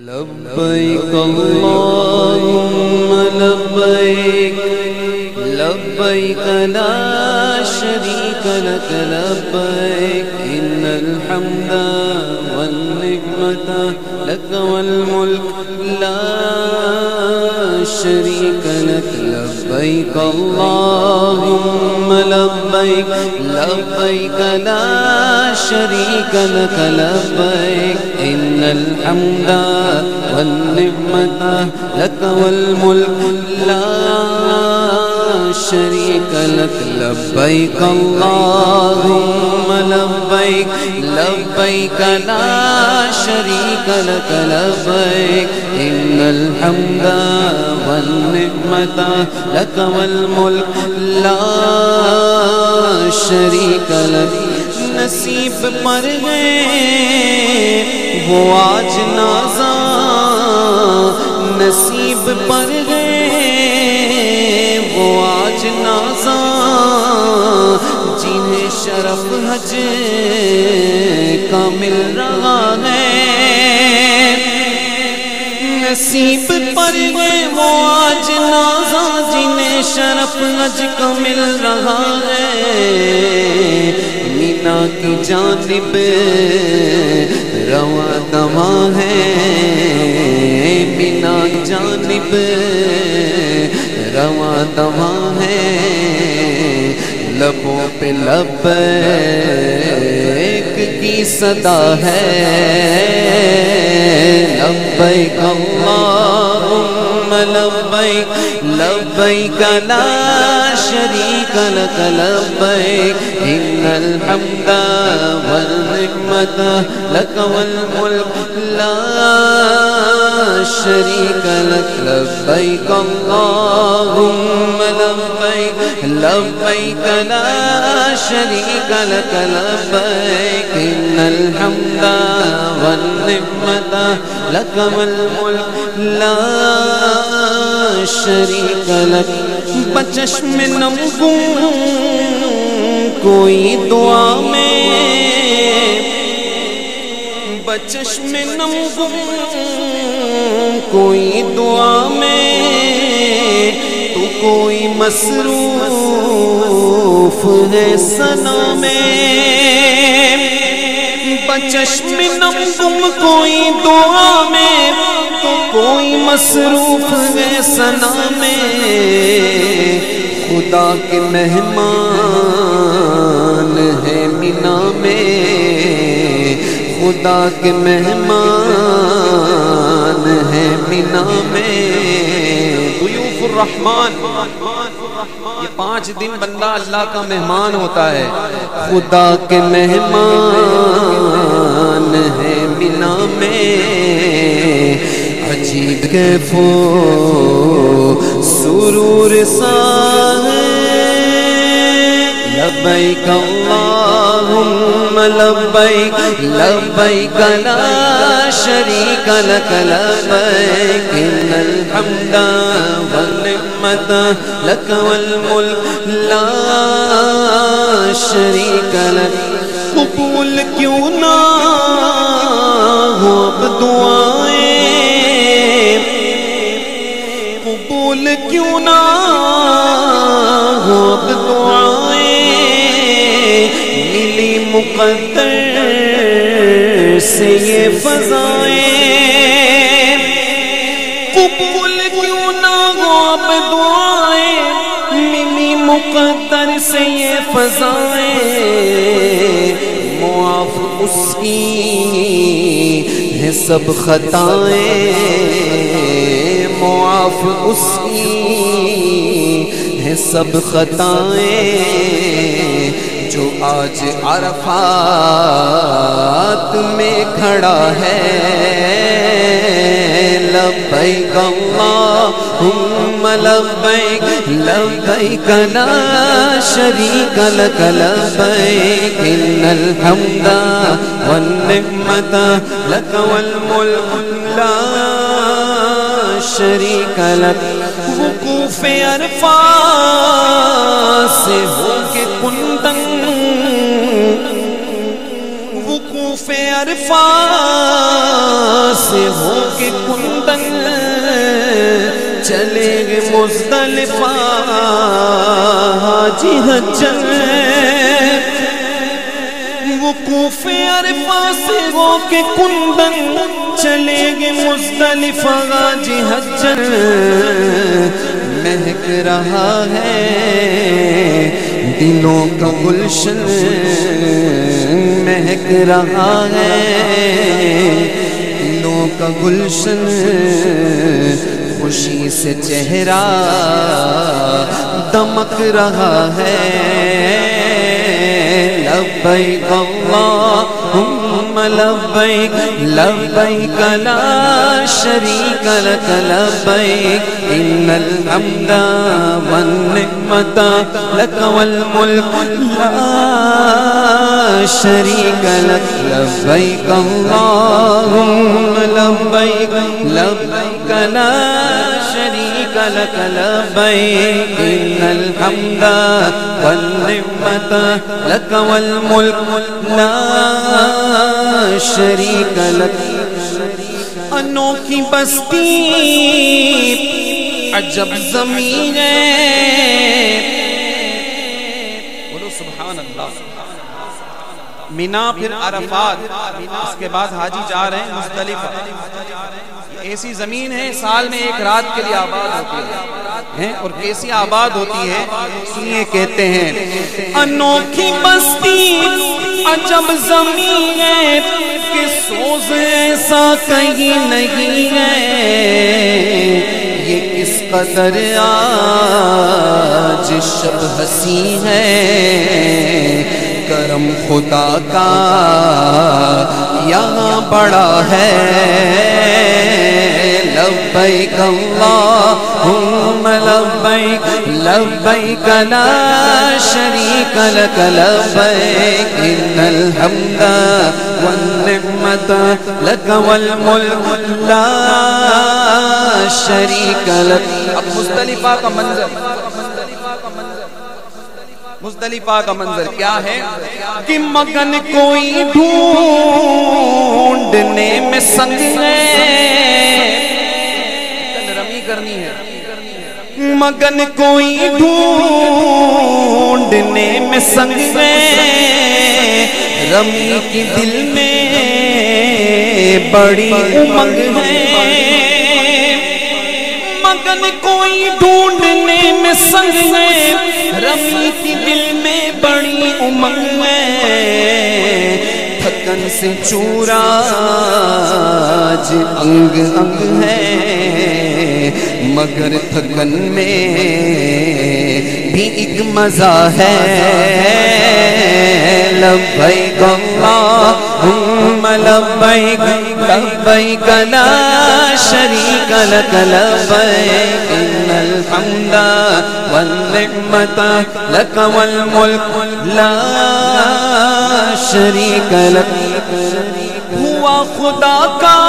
لبيك اللهم لبيك لبيك لا شريك لك لبيك إن الحمد والنعمة لك والملك لا شريك لك لبيك اللهم لبيك لبيك لا شريك لك لبيك إن الحمد والنعمة لك والملك لا شريك لك لبيك اللهم لبيك لبيك لا شريك لك لبيك إن الحمد والنعمة لك والملك لا شريك لك نصیب پر گئے وہ آج نازاں نصیب پر گئے وہ آج نازاں جنہیں شرف حج کا مل رہا ہے نصیب پر گئے وہ آج نازاں جنہیں شرف حج کا مل رہا ہے مینا کی جانب رواں دواں ہے مینا کی جانب رواں دواں ہے لبوں پہ لبیک کی صدا ہے لبیک اللہم لبیک لبیک لا شریک لک لبیک ان الحمد والنعمت لک والملک لا شریک لک لبیک اللہم لبیک لبیک لا شریک لک لبیک ان الحمد والنعمت لک والملک لا شریک لک بچشم نم گم کوئی دعا میں بچشم نم گم کوئی دعا میں تو کوئی مصروف ہے ثنا میں بچشم نم گم کوئی دعا میں تو کوئی مصروف ہے ثنا میں خدا کے مہمان ہے مینا میں خدا کے مہمان ہے مینا میں ضیوف الرحمن یہ 5 دن بندہ اللہ کا مہمان ہوتا ہے خدا کے مہمان ہے مینا میں عجیب کیف و سرور سا ہے لبیک اللہم لبیک لبیک لا شریک لک لبیک ان الحمد والنعمت لک والملک لا شریک لک قبول کیوں نہ ہو اب دعائیں قبول کیوں نہ ہو اب دعائیں ملی مقدر سے یہ فضائیں قبول کیوں نہ ہو اب دعائیں ملی مقدر سے یہ فضائیں معاف اس کی ہے سب خطائیں معاف اس کی ہے سب خطائیں جو آج عرفات میں کھڑا ہے لبیک اللہم لبیک لبیک لا شریک لک لبیک ان الحمد والنعمت لک والملک لا شریک لک وقوف عرفات سے ہو کے کندن وقوف عرفات سے ہو کے کندن چلے گے مزدلفہ حاجی حجر، وقوف عرفات سے ہو کے کندن چلے گے مزدلفہ حاجی حجر، مہک رہا ہے دلوں کا گلشن، مہک رہا ہے دلوں کا گلشن، خوشی سے چہرہ دمک رہا ہے، لبیک اللہم لبیک لبیک لا شریک لک لبیک ان الحمد والنعمت لک والملک لا شریک لک، لبیک اللہم لبیک لبیک لا شریک لک لبیک ان الحمد والنعمت لک والملک لا شریک لک۔ انوکھی بستی عجب زمین ہے، بولو سبحان اللہ۔ مینا پھر عرفات، اس کے بعد حاجی جا رہے ہیں مزدلفہ۔ ایسی زمین ہے سال میں ایک رات کے لیے آباد ہوتی ہے، اور کیسی آباد ہوتی ہے سنیے، کہتے ہیں انوکھی بستی عجب زمین ہے کہ سوز ایسا کہیں نہیں ہے، یہ کس قدر آج شب ہنسی ہے، کرم خدا کا یہاں بڑا ہے، لبیک اللہم لبیک لبیک لا شریک لک لبیک ان الحمد والنعمت لک والملک لا شریک لک۔ اب مزدلفہ کا منظر، مزدلفہ کا منظر کیا ہے کہ مگن کوئی ڈھونڈنے میں سنگ ہے، کرنی ہے، مگن کوئی ڈھونڈنے میں سنگ ہے، رمی کی دل میں بڑی امنگ ہے، مگن کوئی ڈھونڈنے میں سنگ ہے، رمی کی دل میں بڑی امنگ ہے، تھکن سے چورا آج انگ انگ ہے، مگر تھکن میں بھی ایک مزہ ہے، لبیک اللہم لبیک لبیک لا شریک لک لبیک ان الحمد والنعمت لک والملک لا شریک لک۔ ہوا خدا کا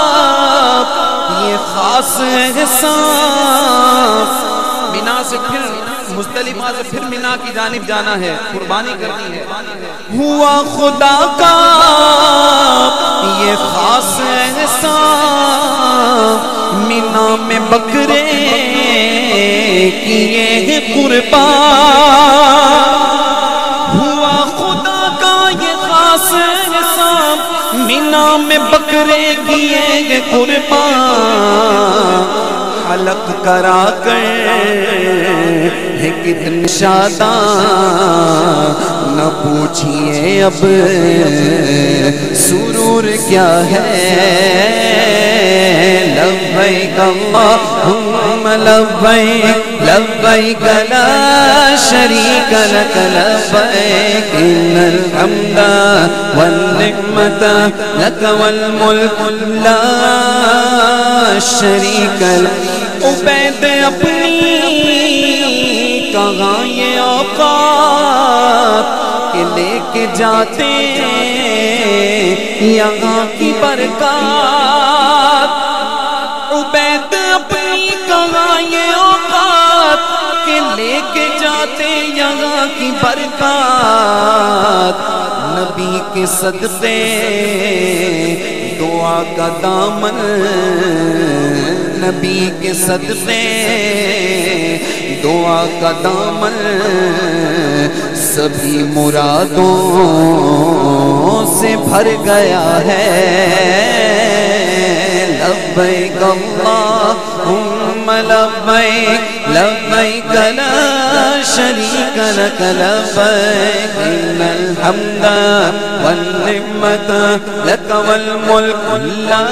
یہ خاص احسان، مینا سے پھر مزدلفہ سے پھر مینا کی جانب جانا ہے، قربانی کرنی ہے، ہوا خدا کا یہ خاص احسان، مینا میں بکرے کیے ہیں قربان، ہوا خدا کا یہ خاص احسان، مینا میں بکرے کیے گے قربان، حلق کرا کر ہے کتنے شاداں، نہ پوچھئے اب سرور کیا ہے، لبیک اللہم لبیک لبیک لا شریک لک لبیک ان الحمد والنعمت لک والملک لا شریک لک۔ عبید اپنی کہاں یہ اوقات کہ لے کے جاتے یہاں کی برکات، عبید اپنی کہاں یہ اوقات کہ لے کے جاتے یہاں کی برکات، نبی کے صدقے دعا کا دامن، نبی کے صدقے دعا کا دامن، سبھی مرادوں سے بھر گیا ہے۔ لبیک اللہم لبیک لبیک لا شریک لک لبیک ان الحمد والنعمت لک والملک لا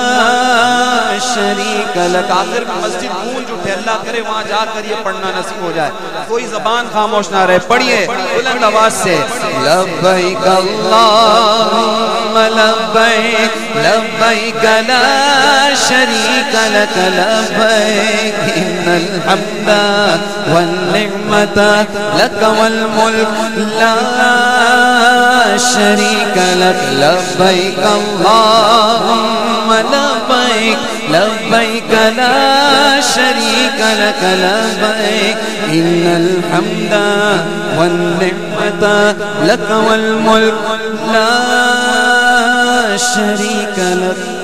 شریک لک۔ آخر میں مسجد گونج اٹھے، اللہ کرے وہاں جا کر یہ پڑھنا نصیب ہو جائے، کوئی زبان خاموش نہ رہے، پڑھیے بلند آواز سے لبیک اللہم لبیک لبیک لا شریک لک لبیک ان الحمد والنعمت لک والملک لا شریک لک۔ لبیک اللہم لبیک لبیک لا شریک لک لبیک ان الحمد والنعمت لک والملک لا شریک لک۔